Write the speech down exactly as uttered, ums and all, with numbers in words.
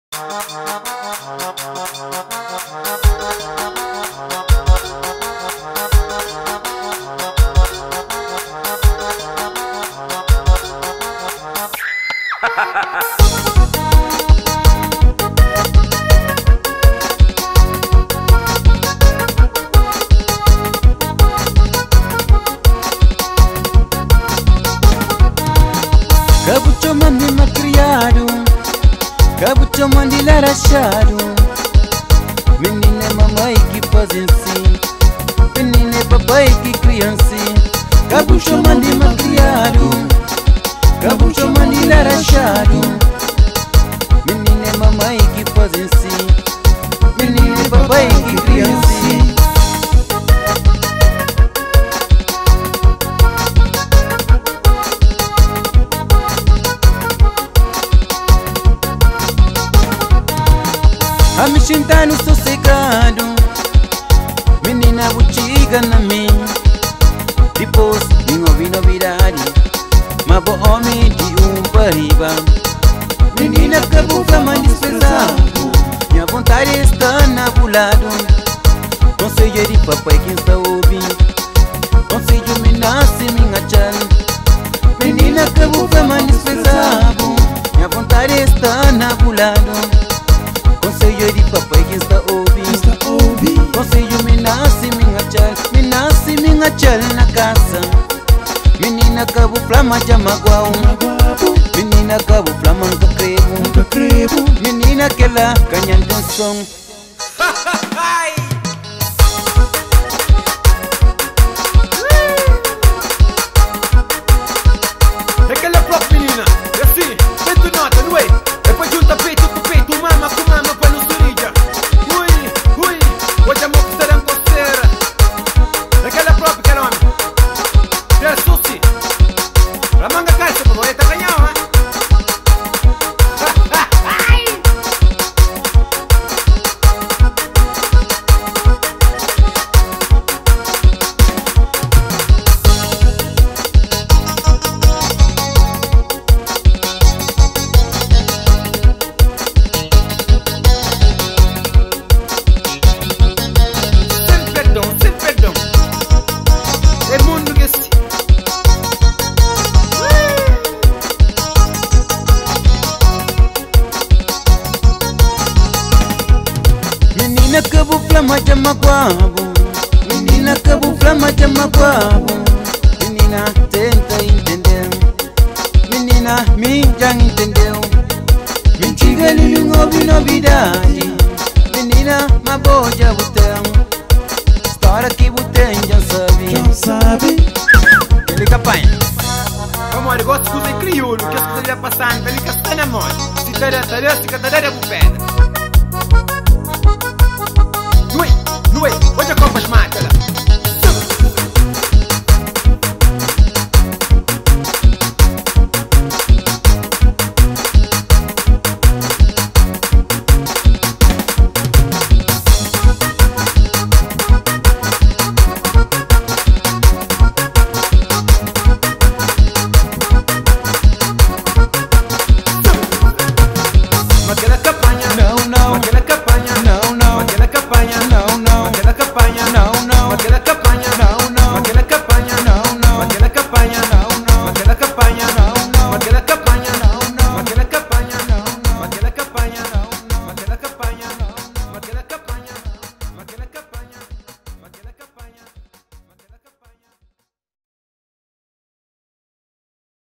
Cabucho mandi malcriado, cabucho mandi larachado. Menina mamãe que fazem sim, menina papai que criam sim. Cabucho mandi malcriado, cabucho mandi larachado. Menina mamãe que fazem sim, menina papai que criam sim. A me sentar no sossegado, menina buchiga na mim. Depois vim ouvir novidade, mas bom homem de um pariba. Menina que bufa mais desprezado, minha vontade está nabulado. Conselho de papai quem está ouvindo, conselho me nasce minha tchan. Menina que bufa mais desprezado, minha vontade está nabulado. Conselho de papai que está ouvindo, conselho me nasce minha tchal, me nasce minha tchal na casa. Menina cabo flama de maguau, menina cabo flama nunca crevo, menina que lá canhando um som. É aquela própria menina, é assim, vem tu nota, não é? Depois junta peito com peito, mama com mama para não surija. Ui, ui, hoje a moça está dando coceira. É aquela própria que era homem. É sushi. A manga calça, pô, é tá ganhando, hein? Menina que bu flama de maguabo, menina que bu flama de maguabo. Menina tenta entender, menina me já entendeu. Mentira ele não ouve novidade, menina ma boja botão. História que botão já sabe, já sabe. Ele capaz. Amore, gosto de coisa crioulo, que as coisas já passaram, ele que está na mão. Se tará, tará, se catará, é bupeda. Nuê, nuê.